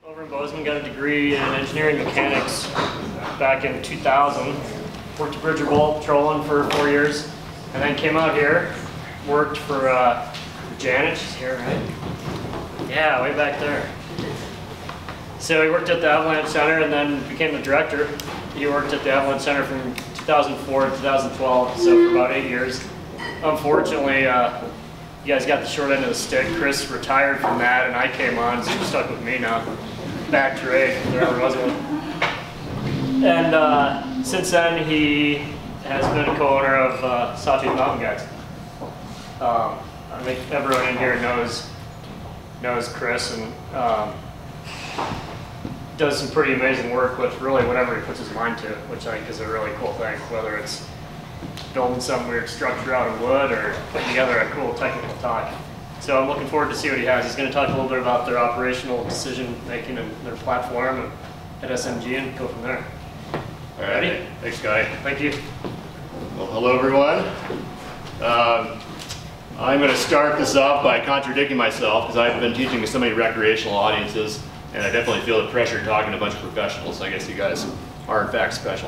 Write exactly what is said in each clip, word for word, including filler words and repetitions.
Over in Bozeman, got a degree in engineering mechanics back in two thousand. Worked at Bridger Bowl patrolling for four years, and then came out here, worked for, uh, for Janet. She's here, right? Yeah, way back there. So he worked at the Avalanche Center and then became the director. He worked at the Avalanche Center from two thousand four to two thousand twelve, so for about eight years. Unfortunately, uh, you guys got the short end of the stick. Chris retired from that, and I came on, so you're stuck with me now. Back to Ray, there ever was one. And uh, since then, he has been a co-owner of uh, Sawtooth Mountain Guides. Um, I think everyone in here knows knows Chris, and um, does some pretty amazing work with really whatever he puts his mind to, which I think is a really cool thing, whether it's building some weird structure out of wood or putting together a cool technical talk. So I'm looking forward to see what he has. He's going to talk a little bit about their operational decision making and their platform at S M G and go from there. All right. Ready? Thanks, Guy. Thank you. Well, hello, everyone. Um, I'm going to start this off by contradicting myself because I've been teaching to so many recreational audiences, and I definitely feel the pressure talking to a bunch of professionals. I guess you guys are, in fact, special.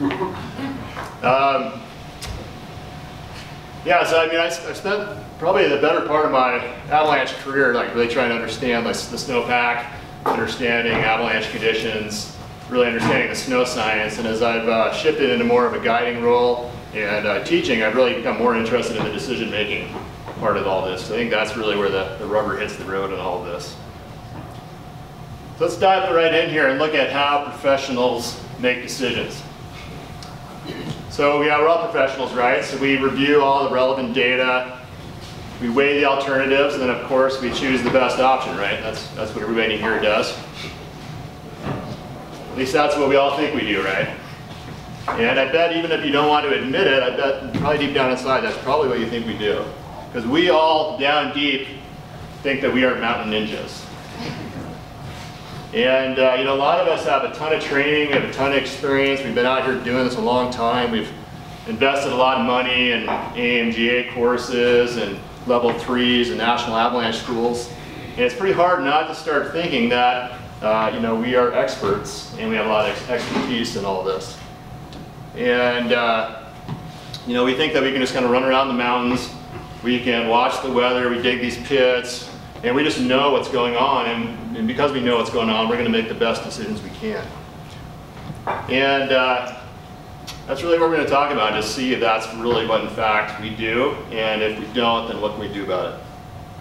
um, Yeah, so I mean, I, I spent probably the better part of my avalanche career like really trying to understand like, the snowpack, understanding avalanche conditions, really understanding the snow science. And as I've uh, shifted into more of a guiding role and uh, teaching, I've really become more interested in the decision-making part of all this. So I think that's really where the, the rubber hits the road in all of this. So let's dive right in here and look at how professionals make decisions. So yeah, we're all professionals, right? So we review all the relevant data, we weigh the alternatives, and then of course we choose the best option, right? That's, that's what everybody here does. At least that's what we all think we do, right? And I bet even if you don't want to admit it, I bet probably deep down inside that's probably what you think we do. Because we all, down deep, think that we are mountain ninjas. And uh, you know, a lot of us have a ton of training, we have a ton of experience, we've been out here doing this a long time, we've invested a lot of money in A M G A courses and level threes and national avalanche schools. And it's pretty hard not to start thinking that uh, you know, we are experts and we have a lot of expertise in all this. And uh, you know, we think that we can just kind of run around the mountains, we can watch the weather, we dig these pits, and we just know what's going on, and, and because we know what's going on, we're going to make the best decisions we can. And uh, that's really what we're going to talk about, just see if that's really what in fact we do, and if we don't, then what can we do about it.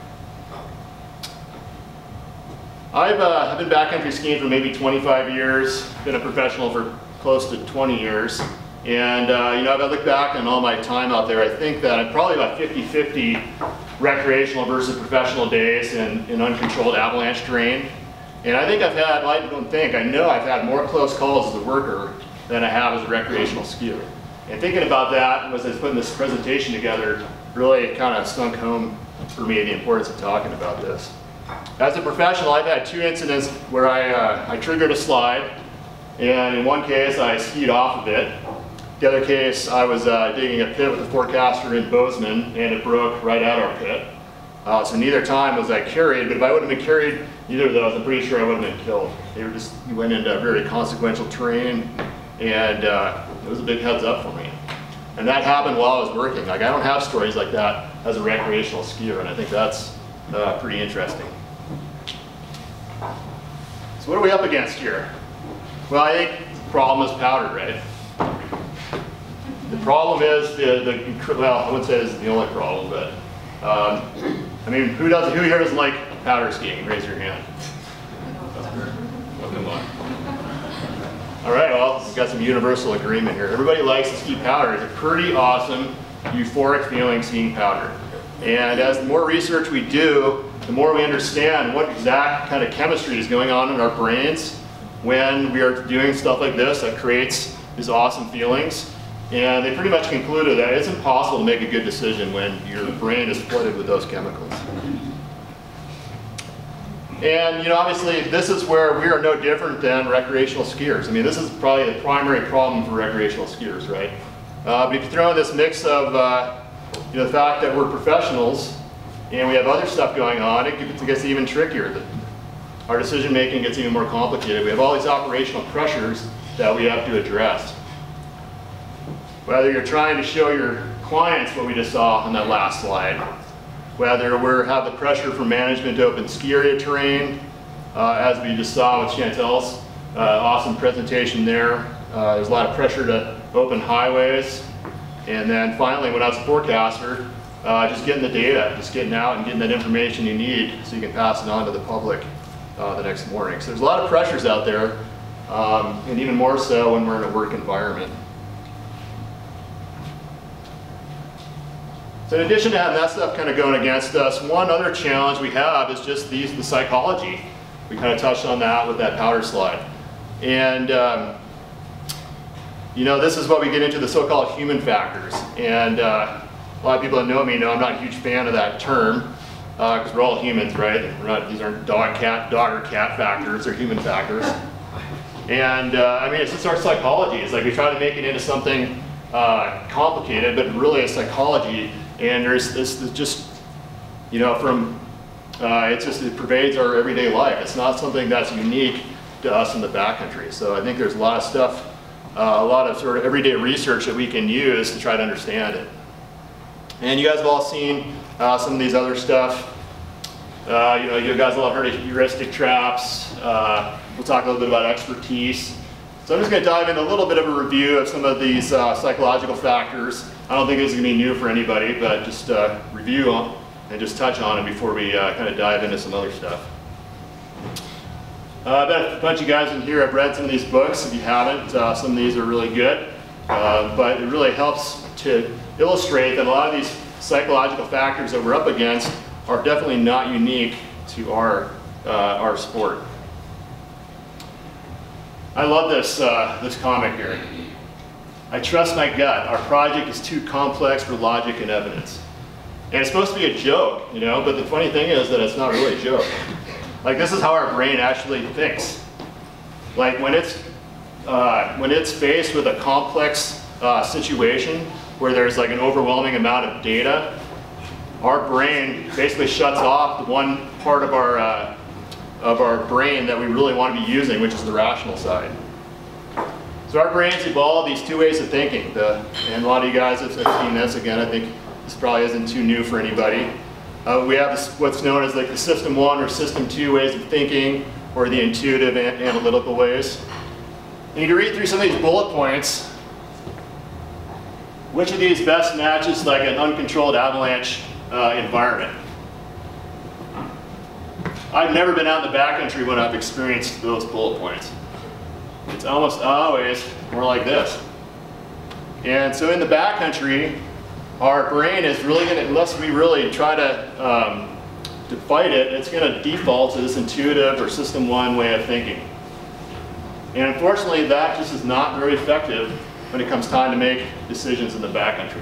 I've, uh, I've been backcountry skiing for maybe twenty-five years, been a professional for close to twenty years, and uh, you know, if I look back on all my time out there, I think that I'm probably about fifty fifty recreational versus professional days in, in uncontrolled avalanche terrain. And I think I've had, well, I don't think, I know I've had more close calls as a worker than I have as a recreational skier. And thinking about that as I was putting this presentation together, really kind of sunk home for me the importance of talking about this. As a professional, I've had two incidents where I, uh, I triggered a slide, and in one case I skied off of it. The other case, I was uh, digging a pit with a forecaster in Bozeman, and it broke right at our pit. Uh, so neither time was I carried, but if I wouldn't have been carried either of those, I'm pretty sure I would have been killed. They were just, you went into very consequential terrain, and uh, it was a big heads up for me. And that happened while I was working. Like, I don't have stories like that as a recreational skier, and I think that's uh, pretty interesting. So what are we up against here? Well, I think the problem is powder, right? The problem is the, the, well, I wouldn't say this is the only problem, but, um, I mean, who doesn't, who here doesn't like powder skiing? Raise your hand. Oh, come on. All right, well, we've got some universal agreement here. Everybody likes to ski powder. It's a pretty awesome, euphoric feeling skiing powder. And as the more research we do, the more we understand what exact kind of chemistry is going on in our brains when we are doing stuff like this that creates these awesome feelings. And they pretty much concluded that it's impossible to make a good decision when your brain is flooded with those chemicals. And you know, obviously, this is where we are no different than recreational skiers. I mean, this is probably the primary problem for recreational skiers, right? Uh, but if you throw in this mix of uh, you know, the fact that we're professionals and we have other stuff going on, it gets even trickier. our decision making gets even more complicated. We have all these operational pressures that we have to address. Whether you're trying to show your clients what we just saw on that last slide, whether we have the pressure from management to open ski area terrain, uh, as we just saw with Chantel's uh, awesome presentation there. Uh, there's a lot of pressure to open highways. And then finally, when I was a forecaster, uh, just getting the data, just getting out and getting that information you need so you can pass it on to the public uh, the next morning. So there's a lot of pressures out there, um, and even more so when we're in a work environment. So in addition to having that stuff kind of going against us, one other challenge we have is just these, the psychology. We kind of touched on that with that powder slide. And um, you know, this is what we get into, the so-called human factors. And uh, a lot of people that know me know I'm not a huge fan of that term, because uh, we're all humans, right? We're not, these aren't dog, cat, dog or cat factors, they're human factors. And uh, I mean, it's just our psychology. It's like we try to make it into something uh, complicated, but really it's psychology. And there's this, this just, you know, from, uh, it's just, it pervades our everyday life. It's not something that's unique to us in the backcountry. So I think there's a lot of stuff, uh, a lot of sort of everyday research that we can use to try to understand it. And you guys have all seen uh, some of these other stuff. Uh, you know, you guys all have heard of heuristic traps. Uh, we'll talk a little bit about expertise. So I'm just going to dive into a little bit of a review of some of these uh, psychological factors. I don't think this is going to be new for anybody, but just uh, review on, and just touch on it before we uh, kind of dive into some other stuff. Uh, I bet a bunch of you guys in here have read some of these books. If you haven't, uh, some of these are really good. Uh, but it really helps to illustrate that a lot of these psychological factors that we're up against are definitely not unique to our, uh, our sport. I love this, uh, this comic here. I trust my gut. Our project is too complex for logic and evidence. And it's supposed to be a joke, you know, but the funny thing is that it's not really a joke. Like, this is how our brain actually thinks. Like, when it's, uh, when it's faced with a complex uh, situation where there's like an overwhelming amount of data, our brain basically shuts off the one part of our, uh, of our brain that we really want to be using, which is the rational side. So our brains evolved these two ways of thinking. The, and a lot of you guys have seen this. Again, I think this probably isn't too new for anybody. Uh, we have this, what's known as like the system one or system two ways of thinking, or the intuitive and analytical ways. And you can read through some of these bullet points. Which of these best matches like an uncontrolled avalanche uh, environment? I've never been out in the backcountry when I've experienced those bullet points. It's almost always more like this. And so in the backcountry, our brain is really going to, unless we really try to, um, to fight it, it's going to default to this intuitive or system one way of thinking. And unfortunately, that just is not very effective when it comes time to make decisions in the backcountry.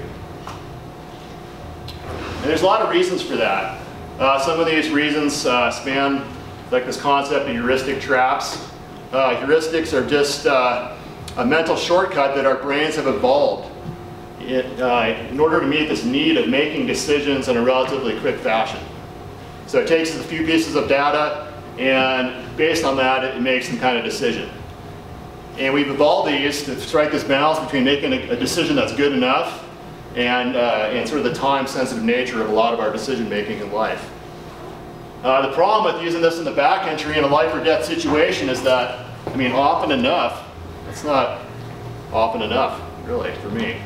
And there's a lot of reasons for that. Uh, some of these reasons uh, span like this concept of heuristic traps. Uh, heuristics are just uh, a mental shortcut that our brains have evolved it, uh, in order to meet this need of making decisions in a relatively quick fashion. So it takes a few pieces of data, and based on that, it makes some kind of decision. And we've evolved these to strike this balance between making a, a decision that's good enough and, uh, and sort of the time-sensitive nature of a lot of our decision-making in life. Uh, the problem with using this in the backcountry in a life or death situation is that, I mean, often enough, it's not often enough, really, for me.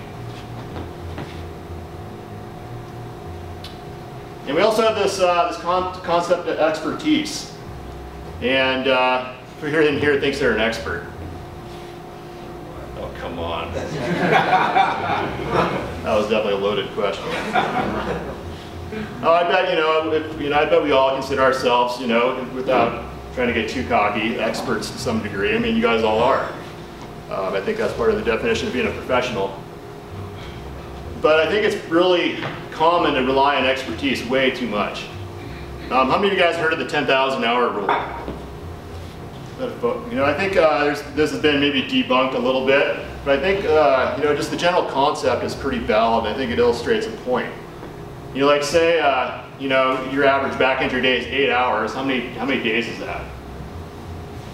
And we also have this, uh, this con concept of expertise. And uh, who here in here thinks they're an expert? Oh, come on. That was definitely a loaded question. Oh, I bet, you know, if, you know, I bet we all consider ourselves, you know, without trying to get too cocky, experts to some degree. I mean, you guys all are. Um, I think that's part of the definition of being a professional. But I think it's really common to rely on expertise way too much. Um, how many of you guys heard of the ten thousand hour rule? You know, I think uh, there's, this has been maybe debunked a little bit, but I think, uh, you know, just the general concept is pretty valid. I think it illustrates a point. You know, like say, uh, you know, your average backcountry day is eight hours. How many, how many days is that?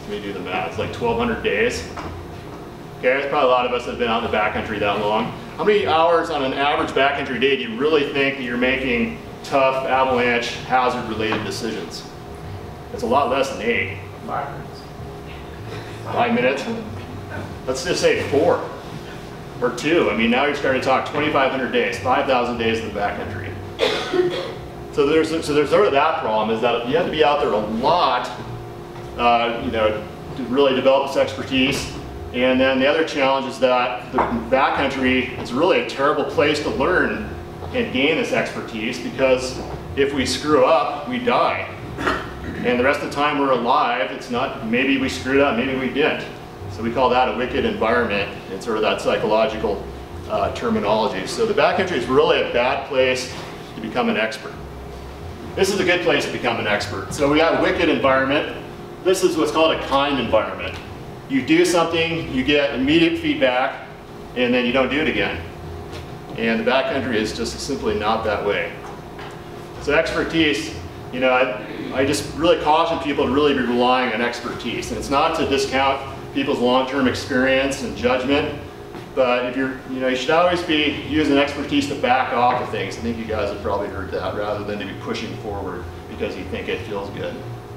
Let me do the math. It's like twelve hundred days. Okay, there's probably a lot of us that have been out in the backcountry that long. How many hours on an average backcountry day do you really think that you're making tough avalanche hazard related decisions? It's a lot less than eight. Five minutes. Five minutes? Let's just say four or two. I mean, now you're starting to talk twenty-five hundred days, five thousand days in the backcountry. So there's, so there's sort of that problem, is that you have to be out there a lot, uh, you know, to really develop this expertise. And then the other challenge is that the backcountry is really a terrible place to learn and gain this expertise, because if we screw up, we die. And the rest of the time we're alive, it's not, maybe we screwed up, maybe we didn't. So we call that a wicked environment, and sort of that psychological uh, terminology. So the backcountry is really a bad place to become an expert. This is a good place to become an expert. So we have a wicked environment. This is what's called a kind environment. You do something, you get immediate feedback, and then you don't do it again. And the backcountry is just simply not that way. So expertise, you know, I, I just really caution people to really be relying on expertise. And it's not to discount people's long-term experience and judgment, but if you're, you know, you should always be using expertise to back off of things. I think you guys have probably heard that, rather than to be pushing forward because you think it feels good.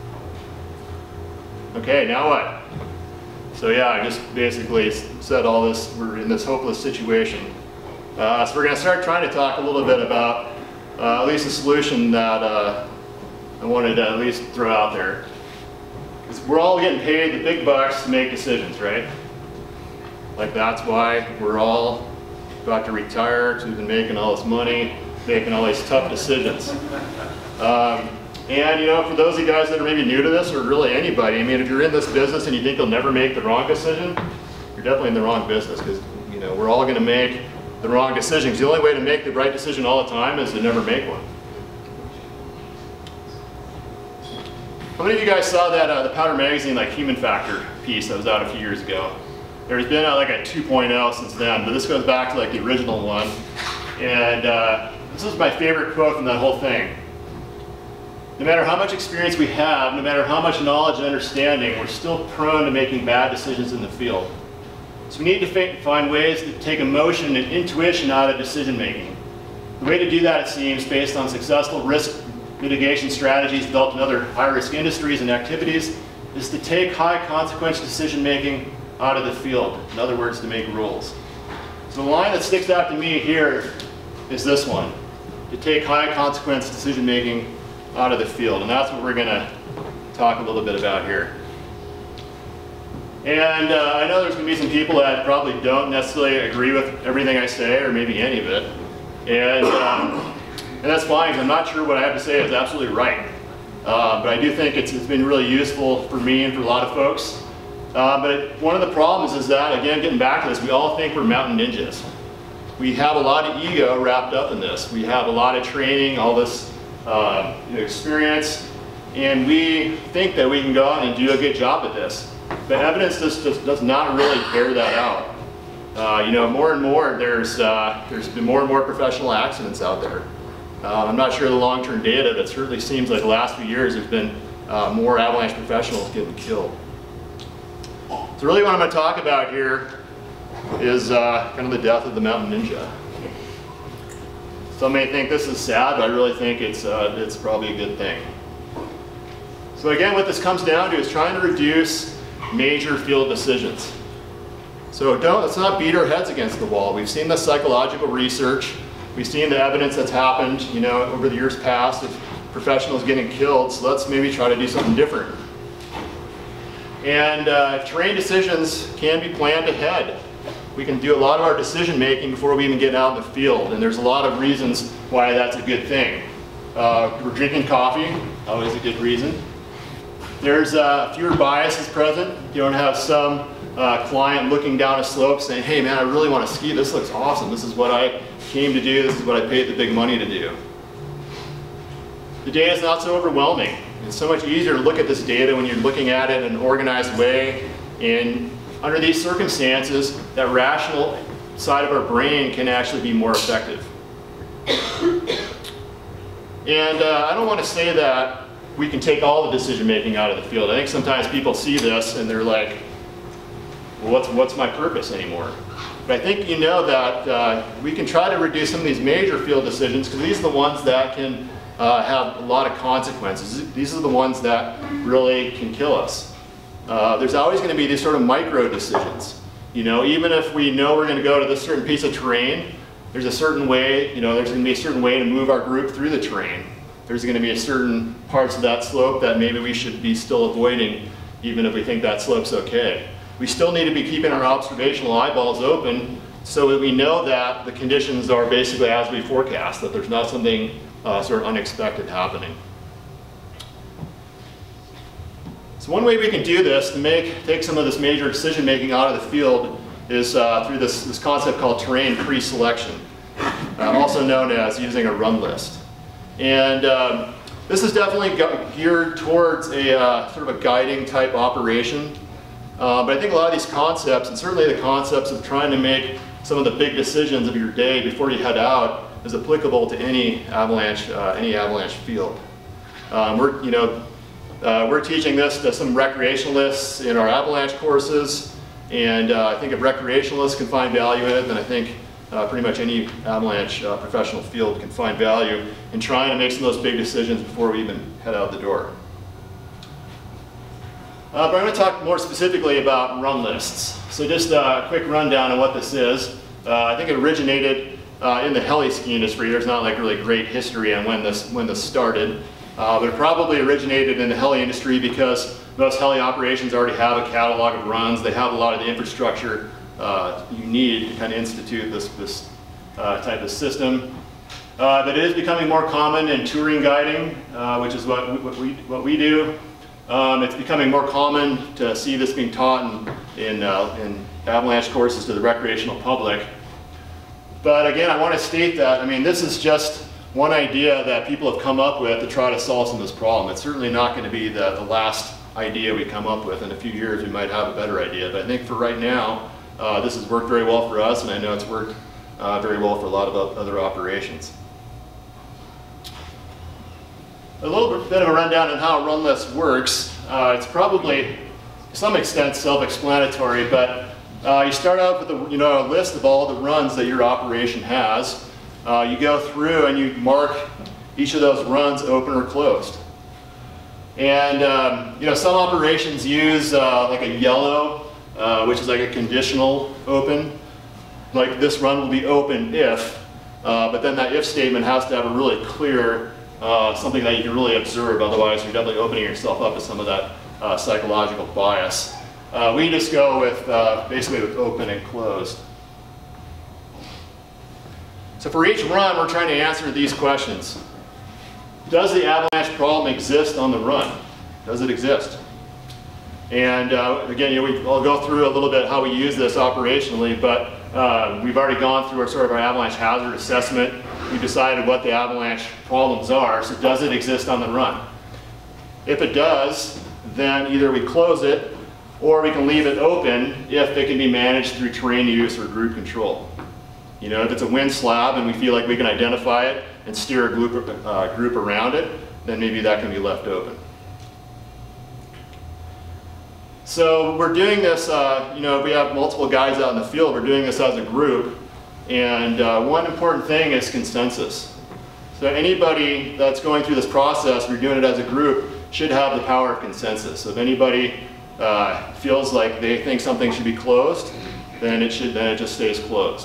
Okay, now what? So yeah, I just basically said all this, we're in this hopeless situation. Uh, so we're going to start trying to talk a little bit about uh, at least a solution that uh, I wanted to at least throw out there. Because we're all getting paid the big bucks to make decisions, right? Like, that's why we're all about to retire, because we've been making all this money, making all these tough decisions. Um, And, you know, for those of you guys that are maybe new to this, or really anybody, I mean, if you're in this business and you think you'll never make the wrong decision, you're definitely in the wrong business, because, you know, we're all going to make the wrong decisions. The only way to make the right decision all the time is to never make one. How many of you guys saw that, uh, the Powder Magazine, like, Human Factor piece that was out a few years ago? There's been uh, like a two point oh since then, but this goes back to like the original one. And uh, this is my favorite quote from that whole thing. No matter how much experience we have, no matter how much knowledge and understanding, we're still prone to making bad decisions in the field. So we need to find ways to take emotion and intuition out of decision making. The way to do that, it seems, based on successful risk mitigation strategies developed in other high-risk industries and activities, is to take high-consequence decision making out of the field. In other words, to make rules. So the line that sticks out to me here is this one: to take high-consequence decision making out of the field. And that's what we're going to talk a little bit about here. And uh, I know there's going to be some people that probably don't necessarily agree with everything I say, or maybe any of it. And, um, and that's fine, because I'm not sure what I have to say is absolutely right. Uh, but I do think it's, it's been really useful for me and for a lot of folks. Uh, but one of the problems is that, again, getting back to this, we all think we're mountain ninjas. We have a lot of ego wrapped up in this. We have a lot of training, all this Uh, you know, experience, and we think that we can go out and do a good job at this. But evidence just, just does not really bear that out. Uh, you know, more and more there's uh, there's been more and more professional accidents out there. Uh, I'm not sure the long-term data, but it certainly seems like the last few years there's been uh, more avalanche professionals getting killed. So really what I'm going to talk about here is uh, kind of the death of the mountain ninja. Some may think this is sad, but I really think it's, uh, it's probably a good thing. So again, what this comes down to is trying to reduce major field decisions. So don't, let's not beat our heads against the wall. We've seen the psychological research. We've seen the evidence that's happened, you know, over the years past of professionals getting killed. So let's maybe try to do something different. And uh, terrain decisions can be planned ahead. We can do a lot of our decision making before we even get out in the field, and there's a lot of reasons why that's a good thing. Uh, we're drinking coffee, always a good reason. There's uh, fewer biases present. You don't have some uh, client looking down a slope saying, hey man, I really want to ski, this looks awesome, this is what I came to do, this is what I paid the big money to do. The data is not so overwhelming. It's so much easier to look at this data when you're looking at it in an organized way. And under these circumstances, that rational side of our brain can actually be more effective. And uh, I don't want to say that we can take all the decision making out of the field. I think sometimes people see this and they're like, well, what's, what's my purpose anymore? But I think you know that uh, we can try to reduce some of these major field decisions, because these are the ones that can uh, have a lot of consequences. These are the ones that really can kill us. Uh, there's always going to be these sort of micro decisions. You know, even if we know we're going to go to this certain piece of terrain, there's a certain way, you know, there's going to be a certain way to move our group through the terrain. There's going to be a certain parts of that slope that maybe we should be still avoiding, even if we think that slope's okay. We still need to be keeping our observational eyeballs open so that we know that the conditions are basically as we forecast, that there's not something uh, sort of unexpected happening. So one way we can do this to make, take some of this major decision making out of the field is uh, through this, this concept called terrain pre-selection, uh, also known as using a run list. And um, this is definitely geared towards a uh, sort of a guiding type operation. Uh, but I think a lot of these concepts, and certainly the concepts of trying to make some of the big decisions of your day before you head out, is applicable to any avalanche, uh, any avalanche field. Um, we're, you know, uh, we're teaching this to some recreationalists in our avalanche courses, and uh, I think if recreationalists can find value in it, then I think uh, pretty much any avalanche uh, professional field can find value in trying to make some of those big decisions before we even head out the door. Uh, but I'm going to talk more specifically about run lists. So just a quick rundown on what this is. Uh, I think it originated uh, in the heli ski industry. There's not like really great history on when this, when this started. Uh, but it probably originated in the heli industry because most heli operations already have a catalog of runs. They have a lot of the infrastructure uh, you need to kind of institute this, this uh, type of system. Uh, but it is becoming more common in touring guiding, uh, which is what we, what we, what we do. Um, it's becoming more common to see this being taught in, in, uh, in avalanche courses to the recreational public. But again, I want to state that, I mean, this is just one idea that people have come up with to try to solve some of this problem. It's certainly not going to be the, the last idea we come up with. In a few years, we might have a better idea. But I think for right now, uh, this has worked very well for us, and I know it's worked uh, very well for a lot of other operations. A little bit of a rundown on how a run list works. Uh, it's probably, to some extent, self-explanatory, but uh, you start out with a, you know, a list of all the runs that your operation has. Uh, you go through and you mark each of those runs open or closed. And um, you know, some operations use uh, like a yellow, uh, which is like a conditional open. Like this run will be open if, uh, but then that if statement has to have a really clear Uh, something that you can really observe, otherwise you're definitely opening yourself up to some of that uh, psychological bias. Uh, we just go with uh, basically with open and closed. So for each run, we're trying to answer these questions. Does the avalanche problem exist on the run? Does it exist? And uh, again, you know, we, I'll go through a little bit how we use this operationally, but uh, we've already gone through our sort of our avalanche hazard assessment. We decided what the avalanche problems are, so does it exist on the run? If it does, then either we close it or we can leave it open if it can be managed through terrain use or group control. You know, if it's a wind slab and we feel like we can identify it and steer a group, uh, group around it, then maybe that can be left open. So we're doing this, uh, you know, we have multiple guides out in the field, we're doing this as a group. And uh, one important thing is consensus. So anybody that's going through this process, we're doing it as a group, should have the power of consensus. So if anybody uh, feels like they think something should be closed, then it should, then it just stays closed.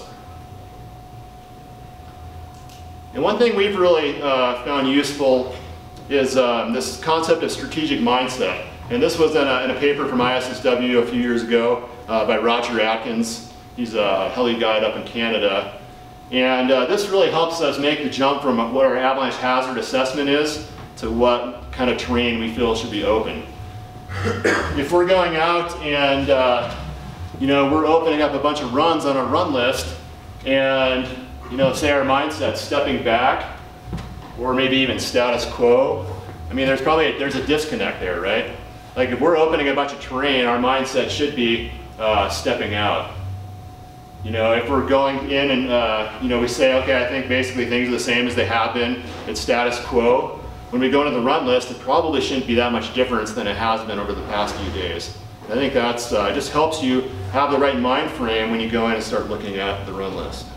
And one thing we've really uh, found useful is um, this concept of strategic mindset. And this was in a, in a paper from I S S W a few years ago uh, by Roger Atkins. He's a heli guide up in Canada. And uh, this really helps us make the jump from what our avalanche hazard assessment is to what kind of terrain we feel should be open. If we're going out and uh, you know, we're opening up a bunch of runs on our run list, and you know, say our mindset's stepping back, or maybe even status quo, I mean, there's probably a, there's a disconnect there, right? Like if we're opening a bunch of terrain, our mindset should be uh, stepping out. You know, if we're going in and, uh, you know, we say, okay, I think basically things are the same as they have been, it's status quo, when we go into the run list, it probably shouldn't be that much difference than it has been over the past few days. I think that's uh, just helps you have the right mind frame when you go in and start looking at the run list.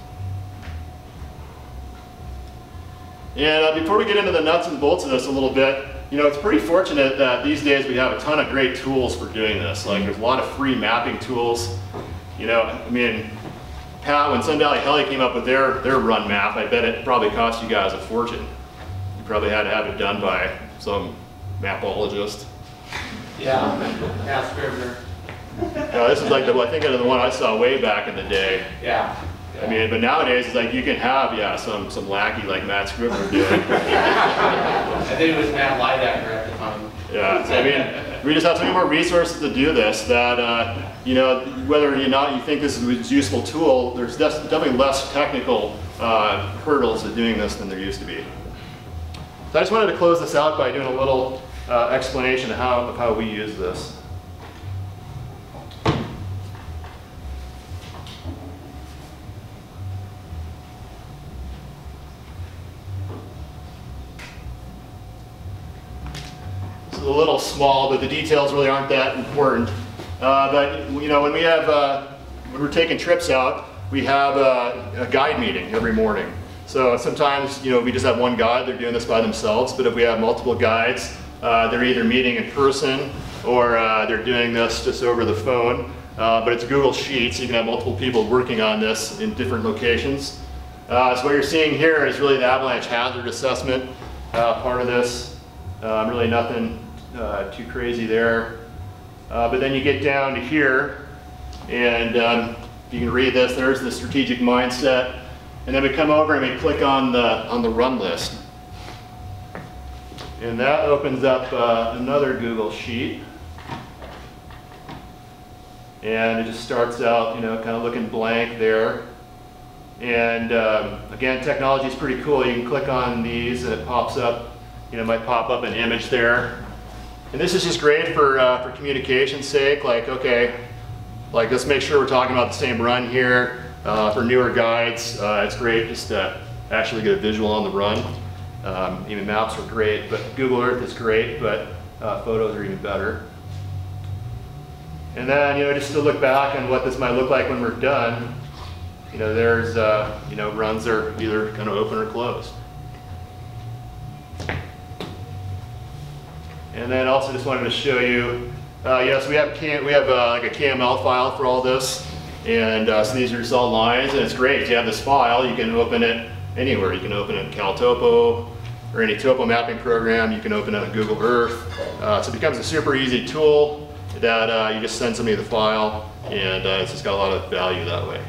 And uh, before we get into the nuts and bolts of this a little bit, you know, it's pretty fortunate that these days we have a ton of great tools for doing this. Like, there's a lot of free mapping tools. You know, I mean, Pat, when Sun Valley Heli came up with their, their run map, I bet it probably cost you guys a fortune. You probably had to have it done by some mapologist. Yeah, yeah, Scrivener. Uh, this is like the, I think of the one I saw way back in the day. Yeah. I mean, but nowadays it's like you can have, yeah, some some lackey like Matt Scrivener did. I think it was Matt Lidecker at the time. Yeah, I mean, we just have so many more resources to do this that, uh, you know, whether or not you think this is a useful tool, there's definitely less technical uh, hurdles to doing this than there used to be. So I just wanted to close this out by doing a little uh, explanation of how, of how we use this. A little small, but the details really aren't that important. Uh, but you know, when we have uh, when we're taking trips out, we have a, a guide meeting every morning. So sometimes, you know, we just have one guide; they're doing this by themselves. But if we have multiple guides, uh, they're either meeting in person or uh, they're doing this just over the phone. Uh, but it's a Google Sheet, so you can have multiple people working on this in different locations. Uh, so what you're seeing here is really the avalanche hazard assessment uh, part of this. Um, really nothing Uh, too crazy there. Uh, but then you get down to here, and um, you can read this. There's the strategic mindset. And then we come over and we click on the, on the run list. And that opens up uh, another Google Sheet. And it just starts out, you know, kind of looking blank there. And um, again, technology is pretty cool. You can click on these and it pops up, you know, it might pop up an image there. And this is just great for, uh, for communication's sake, like, okay, like let's make sure we're talking about the same run here. Uh, for newer guides, uh, it's great just to actually get a visual on the run. Um, even maps are great, but Google Earth is great, but uh, photos are even better. And then, you know, just to look back on what this might look like when we're done, you know, there's, uh, you know, runs are either kind of open or closed. And then also just wanted to show you, uh, yes, we have we have uh, like a K M L file for all this, and uh, so these are just all lines, and it's great. You have this file, you can open it anywhere. You can open it in CalTopo or any topo mapping program. You can open it on Google Earth. Uh, so it becomes a super easy tool that uh, you just send somebody the file, and uh, it's just got a lot of value that way.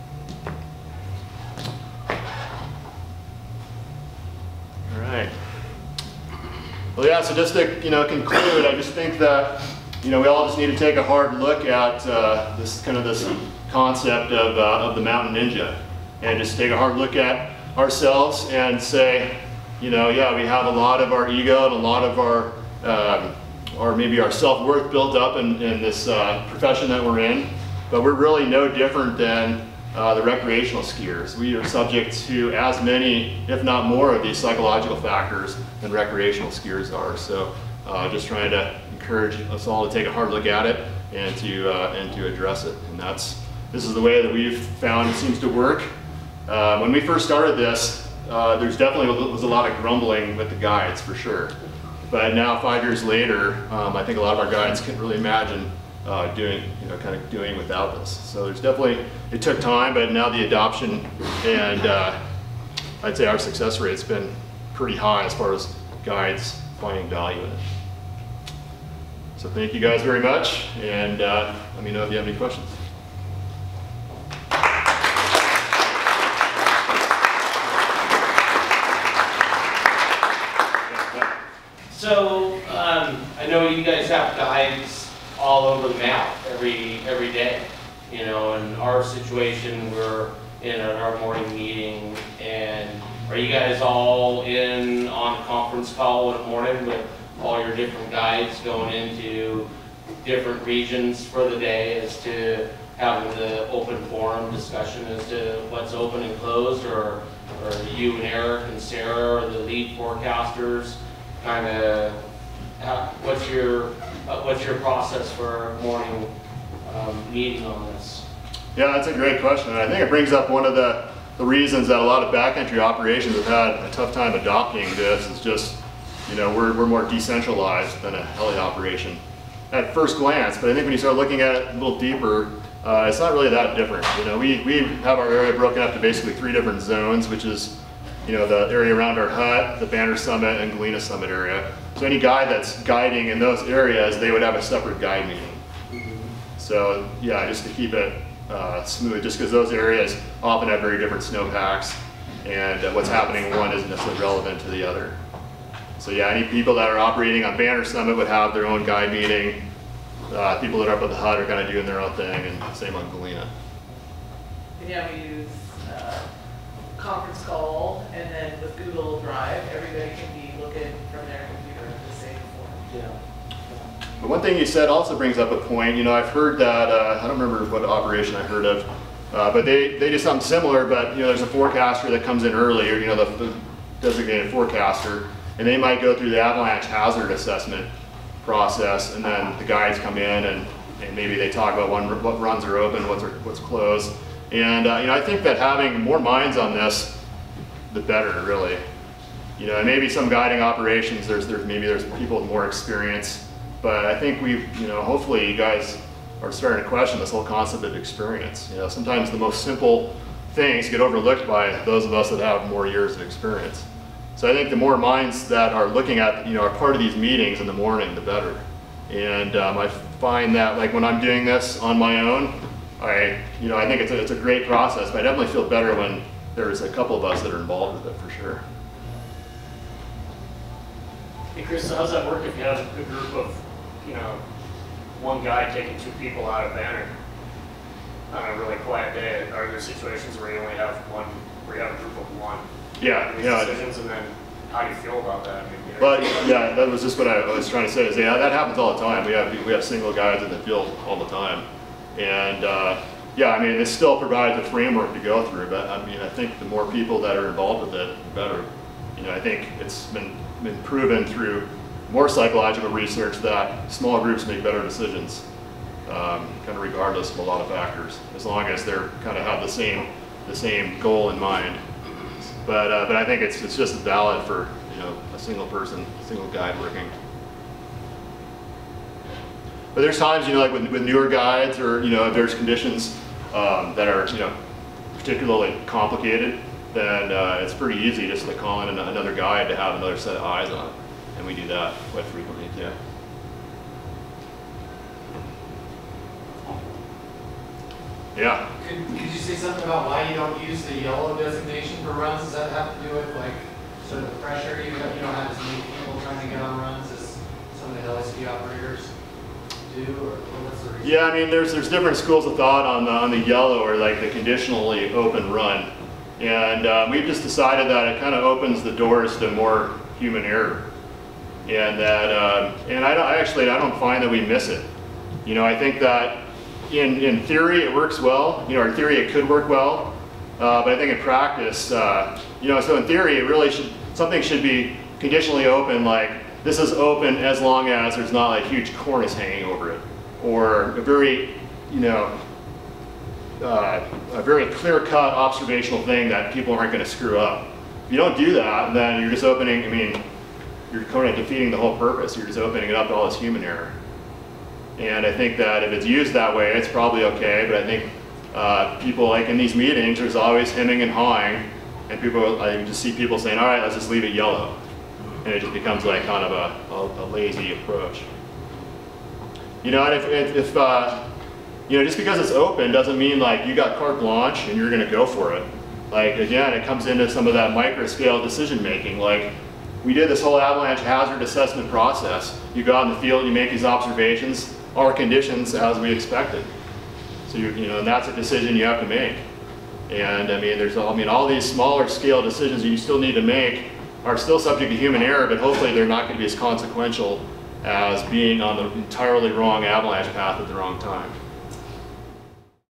All right. Well, yeah, so just to, you know, conclude, I just think that, you know, we all just need to take a hard look at uh, this kind of this concept of, uh, of the mountain ninja, and just take a hard look at ourselves and say, you know, yeah, we have a lot of our ego and a lot of our, um, or maybe our self-worth built up in, in this uh, profession that we're in, but we're really no different than Uh, the recreational skiers. We are subject to as many, if not more, of these psychological factors than recreational skiers are. So uh, just trying to encourage us all to take a hard look at it and to, uh, and to address it. And that's, this is the way that we've found it seems to work. Uh, when we first started this, uh, there's definitely was a lot of grumbling with the guides for sure. But now five years later, um, I think a lot of our guides can really imagine Uh, doing, you know, kind of doing without this. So there's definitely, it took time, but now the adoption and uh, I'd say our success rate's been pretty high as far as guides finding value in it. So thank you guys very much, and uh, let me know if you have any questions. So um, I know you guys have guides all over the map every every day, you know. In our situation, we're in our morning meeting, and are you guys all in on a conference call in the morning with all your different guides going into different regions for the day as to having the open forum discussion as to what's open and closed, or, or you and Eric and Sarah are the lead forecasters kind of, what's your, uh, what's your process for a morning um, meeting on this? Yeah, that's a great question. And I think it brings up one of the, the reasons that a lot of backcountry operations have had a tough time adopting this is just, you know, we're, we're more decentralized than a heli operation at first glance. But I think when you start looking at it a little deeper, uh, it's not really that different. You know, we, we have our area broken up to basically three different zones, which is, you know, the area around our hut, the Banner Summit, and Galena Summit area. So any guide that's guiding in those areas, they would have a separate guide meeting. Mm-hmm. So yeah, just to keep it uh, smooth, just because those areas often have very different snowpacks, and uh, what's happening in one isn't necessarily relevant to the other. So yeah, any people that are operating on Banner Summit would have their own guide meeting. Uh, people that are up at the hut are kind of doing their own thing, and same on Galena. Yeah, we use uh, conference call, and then with Google Drive, everybody can be looking from their computer at the same form. Yeah. But one thing you said also brings up a point. You know, I've heard that, uh, I don't remember what operation I heard of, uh, but they, they do something similar, but you know, there's a forecaster that comes in early, or you know, the, the designated forecaster, and they might go through the avalanche hazard assessment process, and then the guides come in and, and maybe they talk about one, what runs are open, what's, are, what's closed. And uh, you know, I think that having more minds on this, the better, really. You know, and maybe some guiding operations, there's, there's maybe there's people with more experience, but I think we, you know, hopefully you guys are starting to question this whole concept of experience. You know, sometimes the most simple things get overlooked by those of us that have more years of experience. So I think the more minds that are looking at, you know, are part of these meetings in the morning, the better. And um, I find that, like, when I'm doing this on my own, I, you know, I think it's a, it's a great process, but I definitely feel better when there's a couple of us that are involved with it, for sure. Hey Chris, so how's that work if you have a group of, you know, one guy taking two people out of Banner on a really quiet day? Are there situations where you only have one, where you have a group of one? Yeah, yeah. Decisions, and then how do you feel about that? I mean, you know, Well, yeah, that was just what I was trying to say. Is yeah, that happens all the time. We have we have single guides in the field all the time, and uh, yeah, I mean, it still provides a framework to go through. But I mean, I think the more people that are involved with it, the better. You know, I think it's been been proven through more psychological research that small groups make better decisions, um, kind of regardless of a lot of factors, as long as they're kind of have the same the same goal in mind. But uh, but I think it's it's just as valid for, you know, a single person, a single guide working. But there's times, you know, like with, with newer guides, or you know, if there's conditions um, that are, you know, particularly complicated, then uh, it's pretty easy just to call in another guide to have another set of eyes on it, and we do that quite frequently too. Yeah. Could, could you say something about why you don't use the yellow designation for runs? Does that have to do with, like, sort of the pressure? You don't, you don't have as many people trying to get on runs as some of the L S P operators do, or what's the reason? Yeah, I mean, there's there's different schools of thought on the on the yellow, or like the conditionally open run, and uh, we've just decided that it kind of opens the doors to more human error, and that um, and I, don't, I actually I don't find that we miss it. You know, I think that. In, in theory, it works well. You know, in theory, it could work well, uh, but I think in practice, uh, you know, so in theory, it really should, something should be conditionally open, like this is open as long as there's not like huge cornice hanging over it, or a very, you know, uh, a very clear-cut observational thing that people aren't going to screw up. If you don't do that, then you're just opening, I mean, you're kind of defeating the whole purpose. You're just opening it up to all this human error. And I think that if it's used that way, it's probably okay, but I think uh, people, like in these meetings, there's always hemming and hawing, and people, I just see people saying, all right, let's just leave it yellow. And it just becomes like kind of a, a, a lazy approach. You know, and if, if, if uh, you know, just because it's open doesn't mean like you got carte blanche and you're gonna go for it. Like, again, it comes into some of that micro scale decision making. Like, we did this whole avalanche hazard assessment process. You go out in the field, you make these observations, our conditions as we expected. So you, you know, and that's a decision you have to make. And I mean, there's, I mean, all these smaller scale decisions that you still need to make are still subject to human error, but hopefully they're not going to be as consequential as being on the entirely wrong avalanche path at the wrong time.